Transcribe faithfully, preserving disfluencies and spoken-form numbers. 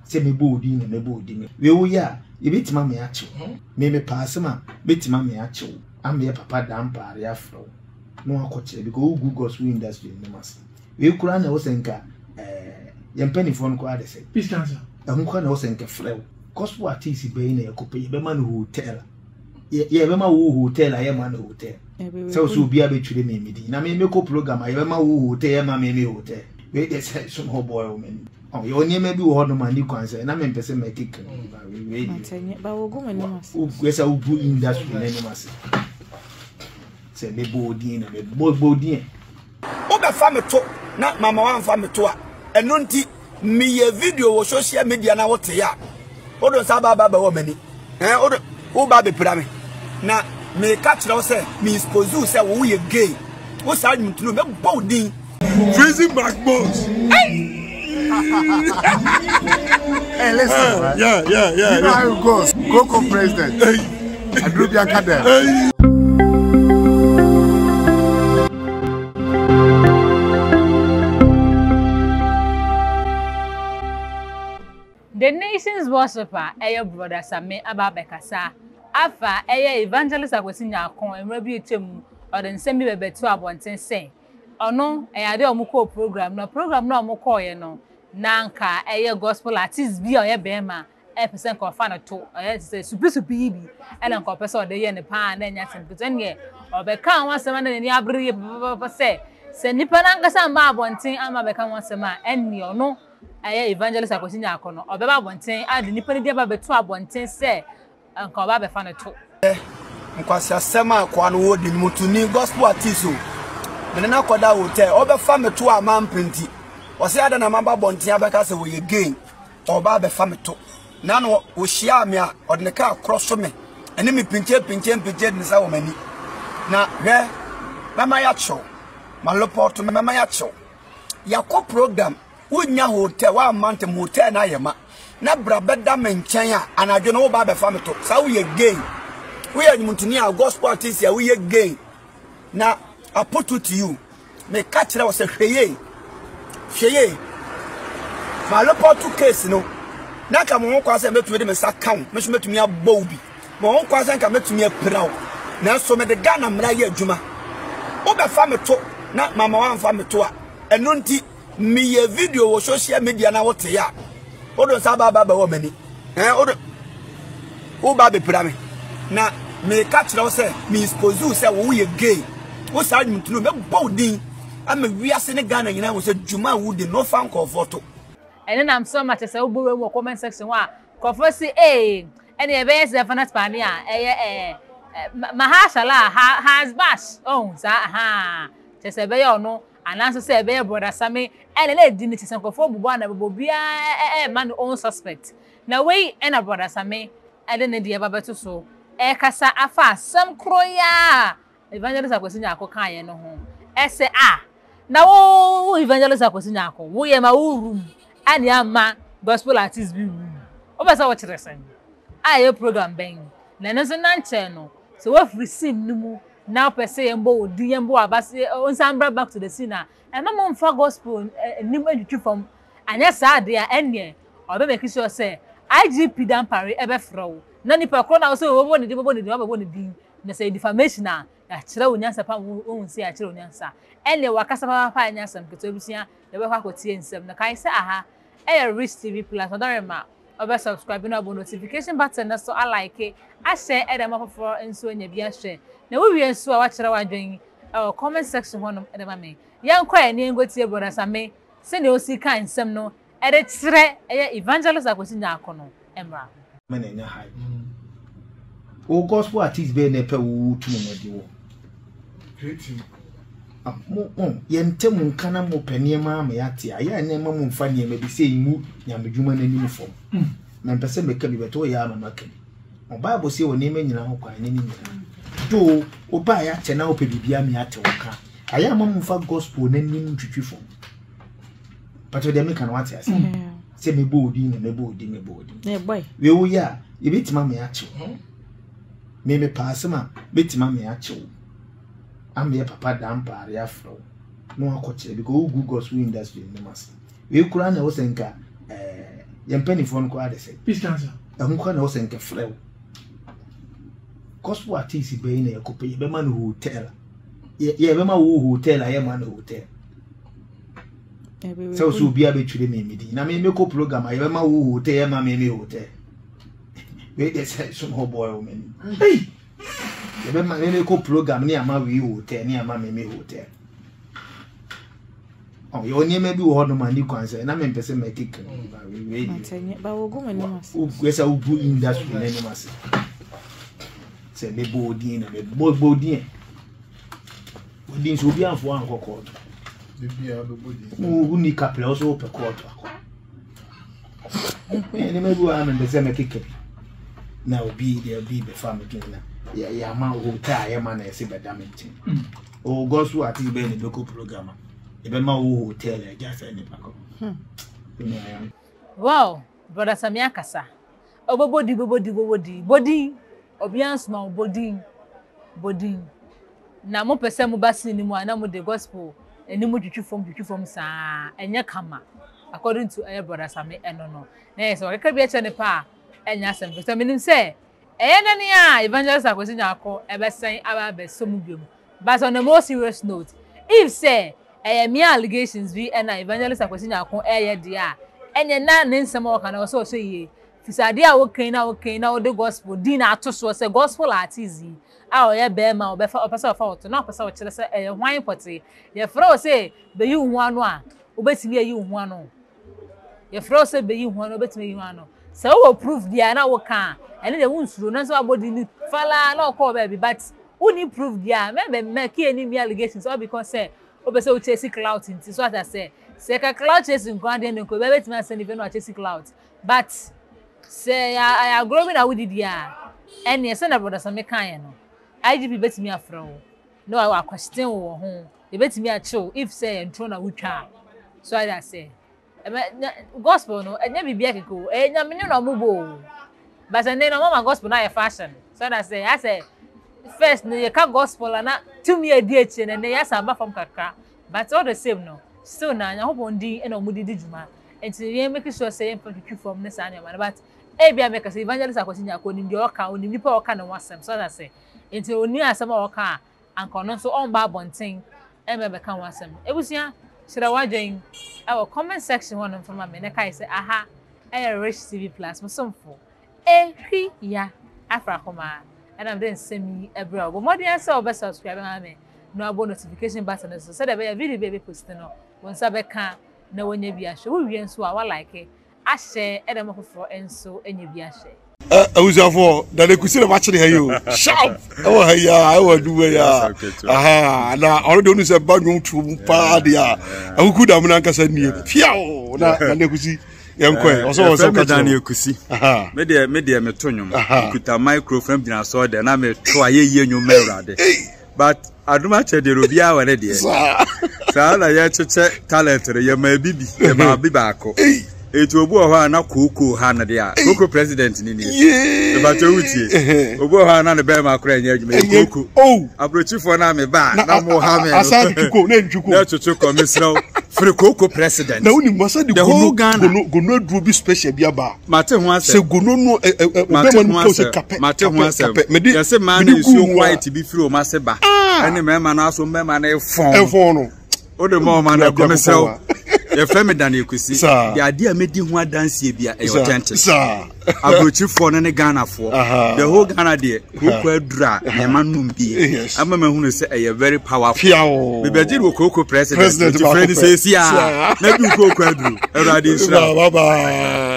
se me bodi na me bodi me we wo ya ye betima me ache me me pass ma betima me ache am ye papa dan pare afro no akoche because Google gospel industry no mas we kura na wo senka eh ye mpani phone ko ade say peace cancer e ho kwa na wo senka frɛ gospel artist be na yakope ye be ma no hotel ye ye be ma wo hotel aye ma no hotel so so bia be twire me medi na me me ko program aye be ma wo hotel ye ma me me hotel we dey say some boy o me oh you only maybe wo no man ni kwanse na me pese make kick we we ba wo go mani mas o kwesa wo bu industry na ni mas se me bodi na me bodi o be fa me to na mama wan fa me to a eno nti me ye video wo social media na wote ya o do sa ba ba ba wo mani eh o do o ba be pira me na me ka kire wo se me expose se wo ye gay wo sa mutunu me bodi freezing back bones. Hey! Hey, listen, uh, man. Yeah, yeah, yeah. You know yeah. how it goes. Coco president. Hey. Adrubian Kadel. Hey. The nation's worshiper, Eyo brother Same Ababekasa, Afa Eyo evangelist Akwesinya Akon, Emrebi Etemu, or the Nsemi Bebetu Abonten say. Ono eyade omuko program no program no omuko ye no nanka eye gospel artist bi oye bema e percent ko fa na to oye say super super bi e na ko person de ye ne pa na nya tempeto ne obeka wansema na ni abere papa say se nipa na ngasa ma abonten ama beka wansema enni ono eye evangelist Akwesinya Akon no obeba abonten ade nipa ne dia ba beto abonten say nka oba be fa na to nkwasi asema kwa no wodi mutuni gospel artist o me na koda hotel obe fa me to amam penti o se ada na mamba bontia beka se wo ye gain oba be fa me to na no wo hia me a o de ka cross me ene me pinche pinche pinche ni sa wo mani na hwe mama ya cho ma report me mama ya cho ya ko program wonya hotel wa amante hotel na yema na bra beda me nchen a anadwo no wo ba be fa me to sa wo ye gain wo ye nyumtuni a gospel artist ya wo ye gain na I put it to you. Me catch that was a sheye. Sheye. My report to case no. Na ka mo kwa se metu me sa count. Me metu me abobi. Mo kwa se ka metu me prawo. Na so me de Ghana mra ye adwuma. O be fa me to na mama wan fa me to a. Eno nti me ye video wo social media na wote ya. O do sa ba ba ba wo mani. Eh o do o ba be pra me. Na me catch that say me expose say wo ye gay. Wo sa mutunu me bodi am wiase ne Ghana nyina wo se djuma wudi no fan comfort ene nam so much say obo we comment section wa comfort say eh ene e be se fanat pani a eh eh mahashala has bash oh sa ha te se be yo no ananso se be brother Same ene le di ni te se comfort bubo na bubo bia eh man own suspect na we ene brother Same ene ne die babeto so e kasa afa sam kroya evangelist Akwesinya Akon kan ye no ho ese a na wo evangelist Akwesinya Akon wo ye ma wo room ani ama gospel artist bi room o be say wo kire sen a ye program ben na no so na nche no so wo free scene numu na pese ye mbo odi ye mbo abase onsambra back to the scene na e ma mo mfa gospel nim adwutwi from anya sa de a enne o be make sure say I G P dan pare e be fro na nipa kro na wo so wo bo ne di bo ne di wo bo ne di na say defamation na achira onyansa pa won si achira onyansa ene wakasa pa pa anyansa mketo ebusia de be kwa kotie nsem na kai se aha e Rich T V Plus odorema obe subscribe na bo notification button na so alike a share e de ma for enso anya bia share na wo wie enso a wa kira wadwen e comment section hono e de ma me yan kwa ene ngotie brother Same se ne osi kan nsem no e de kire e evangelist Akwesinya Akon no emra mena nya hai o gospel artist be ne pe wo tumu no di wo mo on yentem nkana mo paniema ma yate aya ne ma mo mfa ne ma bi se imu nyamedwuma na nim fom na mpese meka bi beto ya ma maka o bible se wo ne ma nyina ho kwa ne ni nyina do o ba ya te na o pe bibia me ate wo ka aya ma mo mfa gospel na nim twitwi fom pato de meka na wate ase se me bodi na me bodi me bodi eh boy we wo ya ye betima me ache me me pass ma betima me ache am ye papa dan pare afro no akoche because Google gospel industry no mas we kura na wo senka eh Yem penny phone ko ade say. Peace cancer. Ehun kwa na wo se nke frɛ. Gospel artist be na yakope ye be man hotel. Ye ye be ma wo hotel aye man hotel. So so bia be twire me medi. Na me me ko program aye be ma wo hotel ye ma me me hotel. We dey say some ho boy o me. Hey. Ye be ma me ko program ni ama we hotel ni ama me me hotel. Oh, you only maybe we no money concern. Na me pese make kick. We ba wo go mani mas. O kwesa o bu industry na ni mas. Se me bodin na me bo bodin. Bodin so bi anfo an kokot. The beer be bodin. O uni kaple o so pe court akọ. Ni me bu an be se me kick. Na obi there be be family na. Ya ya ma o ta ya ma na ese be damage. O go so ati be ni local program. Ebe ma wo hotel e just any pako. Hmm. Wow, brother Samia Kasa. Obobodi bobodi bobodi. Bodi obians ma bodi bodi. Na mo pese mo basi ni mo ana mo the gospel eni mo twitwi form twitwi form sa enye kama according to eh brother Sami eno no. Na yes o keka bi eche ne pa enya sem. So minim say eh na ni a evangelist akwesi nyako ebe sen aba be so mu biom. But on a more serious note, if say eh me allegations vi and evangelist akwesi nyako eh dia enye na ne nsem o kana so so ye fisade a wo kan na wo kan na wo the gospel din na ato so say gospel artist a o ye be ma o be fa o pesa o fa oto na o pesa o kire say eh hwan poti ye fro say be yi hu anu a o betimi yi hu anu ye fro say be yi hu anu o betimi yi hu anu say wo proof dia na wo kan ene de won suro na so abodi ni fala na o call be but who need proof dia me be make any me allegations all because say o be say o chase clout into so as I say say ka clout chasing go and then ko be betimi say even o chase clout but say I I growing out with dia and yes na brother Sami kan no I G P betimi afra wo no I question wo ho e betimi a chill if say entro na wutwa so as I say gospel no enya bibia keko enya me no mubo but then no mama gospel na fashion so as I say I say first no you can gospel na to me a D H and then yes am from kakra but all the same no still na nya hopo ndi e na omudi di juma enti we make sure say em put from this anya man but e bia make say evangelist akwesi nyako ni ndi oka oni nipa oka na wasem so that say enti oni asem oka anko no so on ba bonten e me be kan wasem ebusia shira wadwen our comment section one from me na kai say aha e Rich T V Plus musomfo e hwi ya afra koma and I'm then send me every hour. But more than say over subscribe me no abo notification button so say the video baby post no once abeka na wonya bi ahwe wo wie nso a wa like ahye e dem foforo enso enya bi ahye eh awuzafo da le kusi na ma kire hayo sharp e wo haya e wo duwe ya aha na already onu se ba nwu tu pa dia akuku da mun anka sanie fiao na na le kusi yenkwe oso oso ka Daniel Kusi me de me de me to nwom kuta microphone bina so de na me to ayeye nwom mewrade but aduma che de robia wale de sa na ye cheche talent re ye ma bibi ye ma biba ako etu obu ho na koko ha na de a koko president ni ni e ba to wutie obu ho na ne be ma akora nya adwuma e koko oh abrochifo na me ba na mo ha me asa tuko na ntuko na tutu commissioner free koko president na uni mwasa di gono gono gono duro bi special bi aba mate ho ase se gono no be man ko se kape mate ho ase ya se man na isu white bi free o ma se ba ene me ma na aso me ma na e fon e fon no o de mo ma na commissioner ye frame Daniel Kusi the idea made ho adanse bia e authentic sir abrochifo no ne Ghana for the whole Ghana there koko adura ne manum bie ama ma hunu say e very powerful be be did koko president president say sia na bi koko aduru e radi sura bye bye